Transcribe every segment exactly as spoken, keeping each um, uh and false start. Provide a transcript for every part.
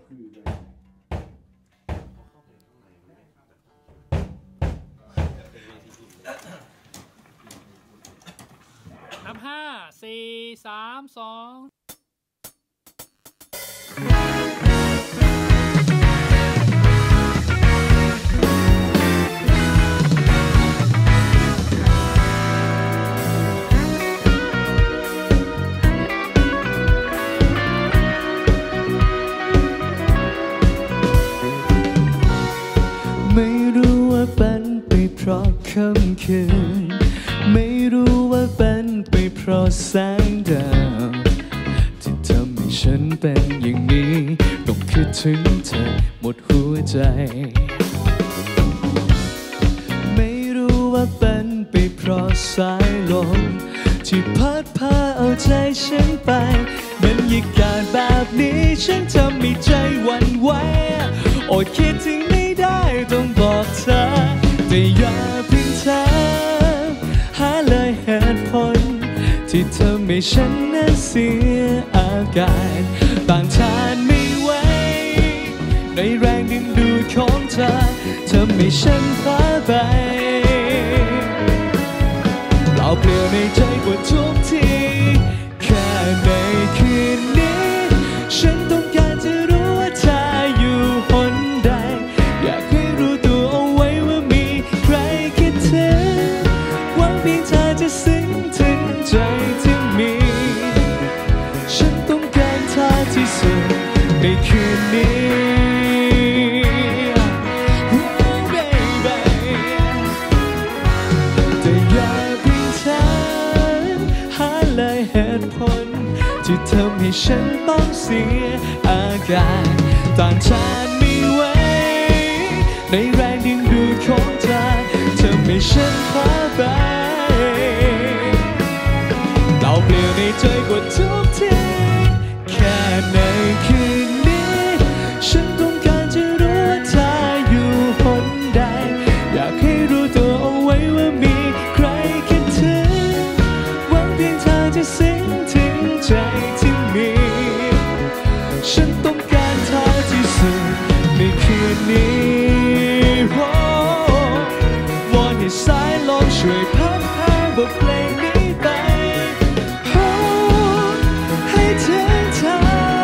นับห้าสี่สามสองไม่รู้ว่าเป็นไปเพราะค่ำคืนไม่รู้ว่าเป็นไปเพราะแสงดาวที่ทำให้ฉันเป็นอย่างนี้ต้องคิดถึงเธอหมดหัวใจไม่รู้ว่าเป็นไปเพราะสายลมที่พัดพาเอาใจฉันไปบรรยากาศแบบนี้ฉันทำให้ใจหวั่นไหวอดคิดถึงไม่ได้ต้องบอกเธอแต่อย่าเพิ่งถามหาเลยเหตุผลที่ทำให้ฉันนั้นเสียอาการต่างทานไม่ไหวในแรงดึงดูดของเธอทำให้ฉันพลาดไปเปล่าเปลี่ยวในใจกว่าทุกทีแค่ในคืนนี้ฉันต้องการจะรู้ว่าเธออยู่หนใดอยากให้รู้ตัวเอาไว้ว่ามีใครคิดถึงหวังเพียงเธอจะซึ้งถึงใจที่มีฉันต้องการเธอที่สุดในคืนนี้ที่ทำให้ฉันต้องเสียอาการต่างทานไม่ไหวในแรงดึงดูดของเธอทำให้ฉันพลาดไปเราเปลี่ยวในใจกว่าทุกทีแค่ในคืนนี้ฉันต้องการจะรู้ว่าเธออยู่หนใดอยากให้รู้ตัวเอาไว้ว่ามีใครคิดถึงหวังเพียงเธอจะซึ้งถึงใจที่มีฉันต้องการเธอที่สุดในคืนนี้วอนให้สายลมช่วยพัดพาบทเพลงนี้ไปให้ถึงเธอ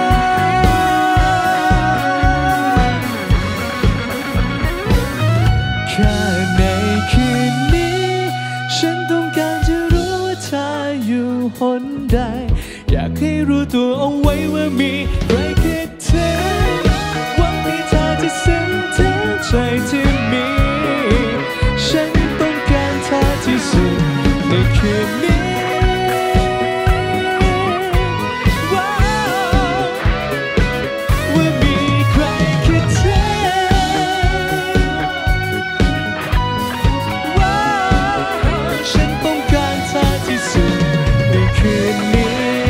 แค่ในคืนนี้ฉันต้องการจะรู้ว่าเธออยู่หนใดอยากให้รู้ตัวเอาไว้ว่ามีใครคิดถึงหวังให้เธอจะซึ้งถึงใจที่มีฉันต้องการเธอที่สุดในคืนนี้ว่ามีใครคิดถึงว่าฉันต้องการเธอที่สุดในคืนนี้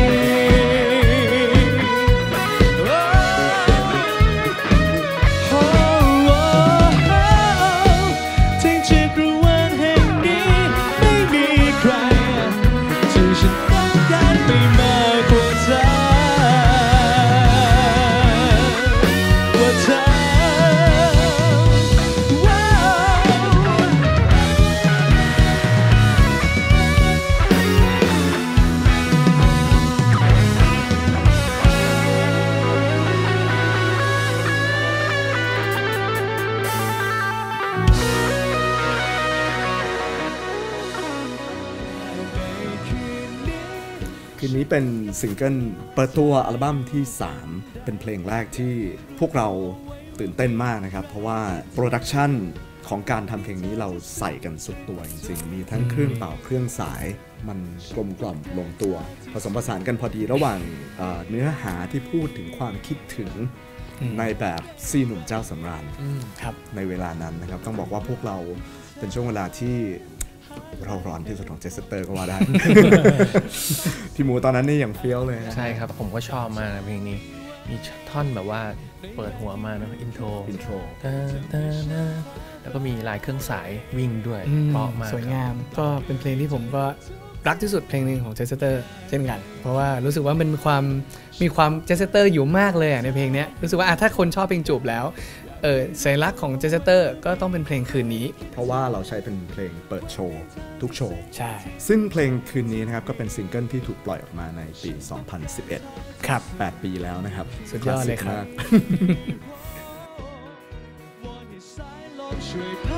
คืนนี้เป็นซิงเกิลเปิดตัวอัลบั้มที่สามเป็นเพลงแรกที่พวกเราตื่นเต้นมากนะครับเพราะว่าโปรดักชันของการทำเพลงนี้เราใส่กันสุดตัวจริงๆมีทั้งเครื่องเป่าเครื่องสายมันกลมกล่อมลงตัวผสมผสานกันพอดีระหว่างเนื้อหาที่พูดถึงความคิดถึงในแบบซีหนุ่มเจ้าสำราญในเวลานั้นนะครับต้องบอกว่าพวกเราเป็นช่วงเวลาที่เราร้อนที่สุดของเจสเตอร์ก็ว่าได้ พี่หมูตอนนั้นนี่อย่างเฟี้ยวเลยนะใช่ครับผมก็ชอบมากเพลงนี้มีท่อนแบบว่าเปิดหัวมานะอินโทรอินโทรแล้วก็มีลายเครื่องสายวิ่งด้วยเพราะมากสวยงามก็เป็นเพลงที่ผมก็รักที่สุดเพลงหนึ่งของเจสเตอร์เช่นกันเพราะว่ารู้สึกว่ามันมีความมีความเจสเตอร์อยู่มากเลยอ่ะในเพลงนี้รู้สึกว่าถ้าคนชอบเพลงจูบแล้วเออสัญลักษณ์ของเจสเตอร์ก็ต้องเป็นเพลงคืนนี้เพราะว่าเราใช้เป็นเพลงเปิดโชว์ทุกโชว์ใช่ซึ่งเพลงคืนนี้นะครับก็เป็นซิงเกิลที่ถูกปล่อยออกมาในปีสองพันสิบเอ็ดครับแปดปีแล้วนะครับสุดยอดเลยครับช่วยพ